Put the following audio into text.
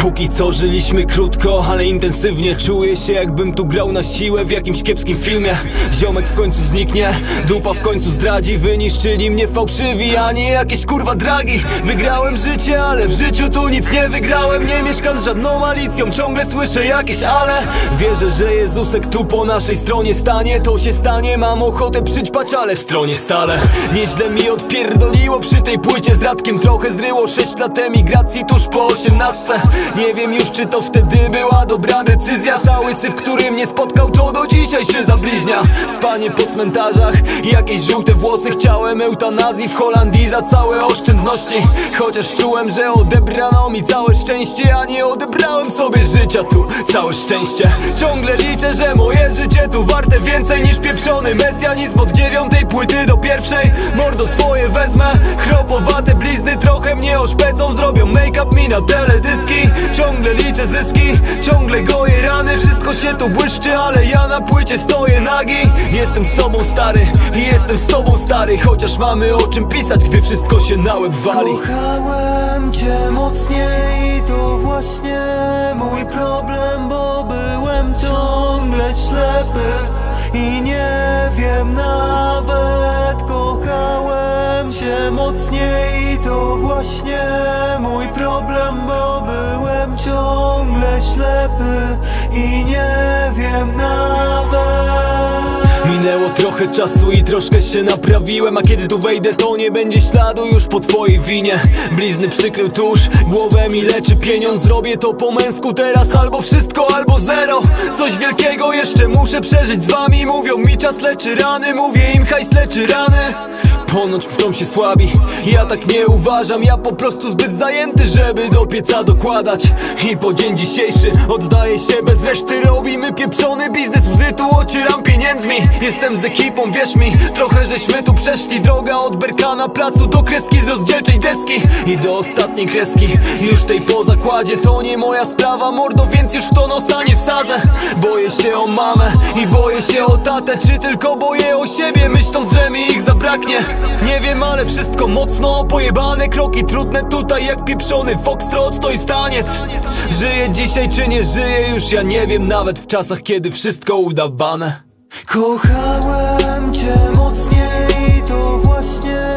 Póki co żyliśmy krótko, ale intensywnie. Czuję się, jakbym tu grał na siłę w jakimś kiepskim filmie. Ziomek w końcu zniknie, dupa w końcu zdradzi. Wyniszczyli mnie fałszywi, a nie jakieś kurwa dragi. Wygrałem życie, ale w życiu tu nic nie wygrałem. Nie mieszkam z żadną alicją, ciągle słyszę jakieś ale. Wierzę, że Jezusek tu po naszej stronie stanie. To się stanie, mam ochotę przyćpać, ale w stronie stale. Nieźle mi odpierdoliło przy tej płycie z Radkiem. Trochę zryło 6 lat emigracji tuż po 18. Nie wiem już, czy to wtedy była dobra decyzja. Cały syf, który mnie spotkał, to do dzisiaj się zabliźnia. Spanie po cmentarzach, jakieś żółte włosy. Chciałem eutanazji w Holandii za całe oszczędności. Chociaż czułem, że odebrano mi całe szczęście, a nie odebrałem sobie życia tu, całe szczęście. Ciągle liczę, że moje życie tu warte więcej niż pieprzony mesjanizm od 9 płyty do 1. Mordo swoje wezmę, chropowate blizny trochę mnie oszpecą. Zrobią make-up mi na teledyski. Ciągle liczę zyski, ciągle goję rany. Wszystko się tu błyszczy, ale ja na płycie stoję nagi. Jestem sobą stary i jestem z tobą stary. Chociaż mamy o czym pisać, gdy wszystko się na łeb wali. Kochałem cię mocniej, to właśnie mój problem, bo byłem ciągle ślepy i nie wiem nawet. Kochałem cię mocniej, to właśnie mój problem, bo byłem ciągle ślepy i nie wiem nawet. Minęło trochę czasu i troszkę się naprawiłem. A kiedy tu wejdę, to nie będzie śladu już po twojej winie. Blizny przykrył tusz, głowę mi leczy pieniądz. Zrobię to po męsku teraz, albo wszystko, albo zero. Coś wielkiego jeszcze muszę przeżyć z wami. Mówią mi czas leczy rany, mówię im hajs leczy rany. Ponoć pszczą się słabi, ja tak nie uważam. Ja po prostu zbyt zajęty, żeby do pieca dokładać. I po dzień dzisiejszy oddaję się bez reszty. Robimy pieprzony biznes, łzy tu ocieram pieniędzmi. Jestem z ekipą, wierz mi, trochę żeśmy tu przeszli. Droga od berka na placu do kreski z rozdzielczej deski i do ostatniej kreski. Już tej po zakładzie to nie moja sprawa, mordo, więc już w to nosa nie wsadzę. Boję się o mamę i boję się o tatę. Czy tylko boję o siebie, myśląc, że mi ich zabraknie? Nie wiem, ale wszystko mocno pojebane. Kroki trudne tutaj jak pieprzony foxtrot. To jest taniec. Żyję dzisiaj czy nie żyję już, ja nie wiem. Nawet w czasach, kiedy wszystko udawane. Kochałem cię mocniej, to właśnie